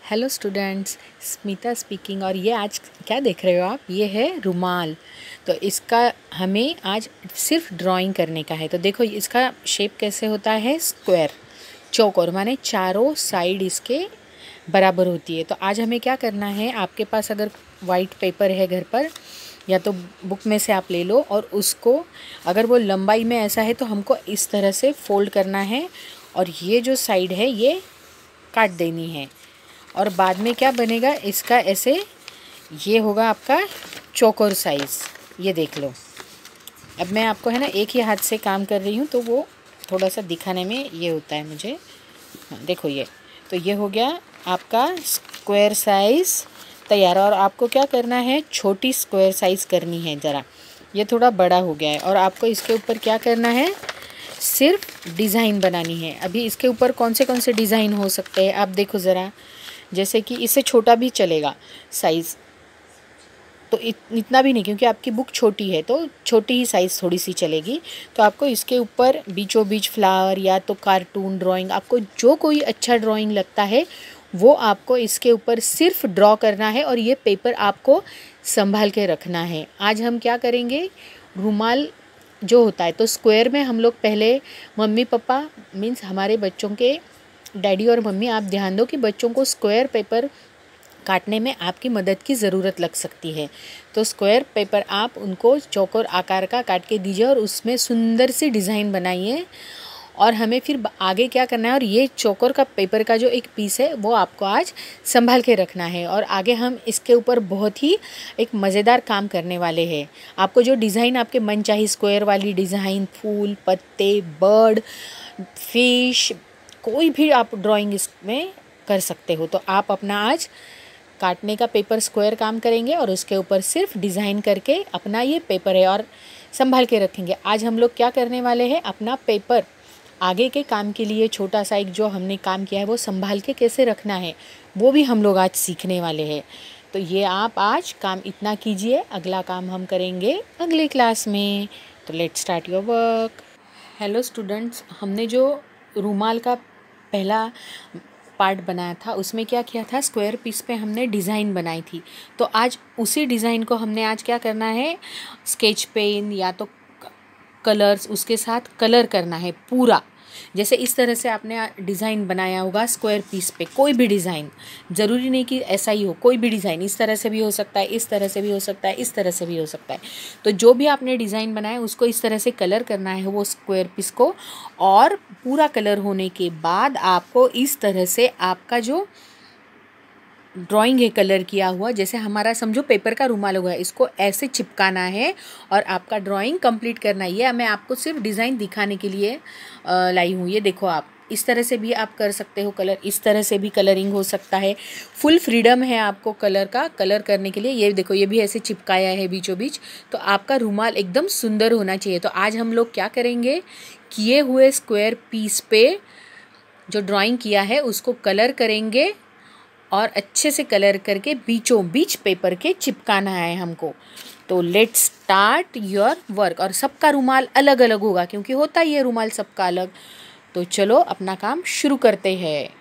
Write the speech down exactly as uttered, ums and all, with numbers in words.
Hello students, Smita speaking. और ये आज क्या देख रहे हो आप? ये है रुमाल। तो इसका हमें आज सिर्फ ड्राइंग करने का है। तो देखो इसका शेप कैसे होता है, स्क्वायर चौकोर, माने चारों साइड इसके बराबर होती है। तो आज हमें क्या करना है, आपके पास अगर वाइट पेपर है घर पर या तो बुक में से आप ले लो, और उसको अगर वो लंबाई में ऐसा है तो हमको इस तरह से फोल्ड करना है, और ये जो साइड है ये काट देनी है। और बाद में क्या बनेगा इसका, ऐसे ये होगा आपका चौकोर साइज़। ये देख लो। अब मैं आपको है ना एक ही हाथ से काम कर रही हूँ, तो वो थोड़ा सा दिखाने में ये होता है मुझे। हाँ, देखो ये तो ये हो गया आपका स्क्वायर साइज़ तैयार। और आपको क्या करना है, छोटी स्क्वायर साइज़ करनी है ज़रा। ये थोड़ा बड़ा हो गया है, और आपको इसके ऊपर क्या करना है, सिर्फ डिज़ाइन बनानी है। अभी इसके ऊपर कौन से कौन से डिज़ाइन हो सकते हैं आप देखो ज़रा। जैसे कि इससे छोटा भी चलेगा साइज़, तो इत, इतना भी नहीं, क्योंकि आपकी बुक छोटी है तो छोटी ही साइज़ थोड़ी सी चलेगी। तो आपको इसके ऊपर बीचों बीच फ्लावर या तो कार्टून ड्राइंग, आपको जो कोई अच्छा ड्राइंग लगता है वो आपको इसके ऊपर सिर्फ ड्रॉ करना है, और ये पेपर आपको संभाल के रखना है। आज हम क्या करेंगे, रुमाल जो होता है, तो स्क्वायर में हम लोग पहले मम्मी पापा मीन्स हमारे बच्चों के डैडी और मम्मी, आप ध्यान दो कि बच्चों को स्क्वायर पेपर काटने में आपकी मदद की ज़रूरत लग सकती है। तो स्क्वायर पेपर आप उनको चौकोर आकार का काट के दीजिए, और उसमें सुंदर सी डिज़ाइन बनाइए। और हमें फिर आगे क्या करना है, और ये चौकोर का पेपर का जो एक पीस है वो आपको आज संभाल के रखना है। और आगे हम इसके ऊपर बहुत ही एक मज़ेदार काम करने वाले हैं। आपको जो डिज़ाइन आपके मन चाहिए, स्क्वायर वाली डिज़ाइन, फूल, पत्ते, बर्ड, फिश, कोई भी आप ड्राइंग इसमें कर सकते हो। तो आप अपना आज काटने का पेपर स्क्वायर काम करेंगे, और उसके ऊपर सिर्फ डिज़ाइन करके अपना ये पेपर है और संभाल के रखेंगे। आज हम लोग क्या करने वाले हैं, अपना पेपर आगे के काम के लिए छोटा सा एक जो हमने काम किया है वो संभाल के कैसे रखना है, वो भी हम लोग आज सीखने वाले हैं। तो ये आप आज काम इतना कीजिए, अगला काम हम करेंगे अगले क्लास में। तो let's start your work. Hello students, हमने जो रुमाल का पहला पार्ट बनाया था उसमें क्या किया था, स्क्वायर पीस पे हमने डिज़ाइन बनाई थी। तो आज उसी डिज़ाइन को हमने आज क्या करना है, स्केच पेन या तो कलर्स उसके साथ कलर करना है पूरा। जैसे इस तरह से आपने डिज़ाइन बनाया होगा स्क्वायर पीस पे, कोई भी डिज़ाइन, ज़रूरी नहीं कि ऐसा ही हो, कोई भी डिज़ाइन इस तरह से भी हो सकता है, इस तरह से भी हो सकता है, इस तरह से भी हो सकता है। तो जो भी आपने डिज़ाइन बनाया उसको इस तरह से कलर करना है वो स्क्वायर पीस को। और पूरा कलर होने के बाद आपको इस तरह से आपका जो ड्राइंग है कलर किया हुआ, जैसे हमारा समझो पेपर का रुमाल हुआ है, इसको ऐसे चिपकाना है और आपका ड्राइंग कंप्लीट करना है। ये मैं आपको सिर्फ डिज़ाइन दिखाने के लिए लाई हूँ। ये देखो, आप इस तरह से भी आप कर सकते हो कलर, इस तरह से भी कलरिंग हो सकता है। फुल फ्रीडम है आपको कलर का, कलर करने के लिए। ये देखो, ये भी ऐसे चिपकाया है बीचों बीच। तो आपका रुमाल एकदम सुंदर होना चाहिए। तो आज हम लोग क्या करेंगे, किए हुए स्क्वायर पीस पे जो ड्राइंग किया है उसको कलर करेंगे, और अच्छे से कलर करके बीचों बीच पेपर के चिपकाना है हमको। तो लेट्स स्टार्ट योर वर्क। और सबका रुमाल अलग अलग होगा, क्योंकि होता ही है रुमाल सबका अलग। तो चलो अपना काम शुरू करते हैं।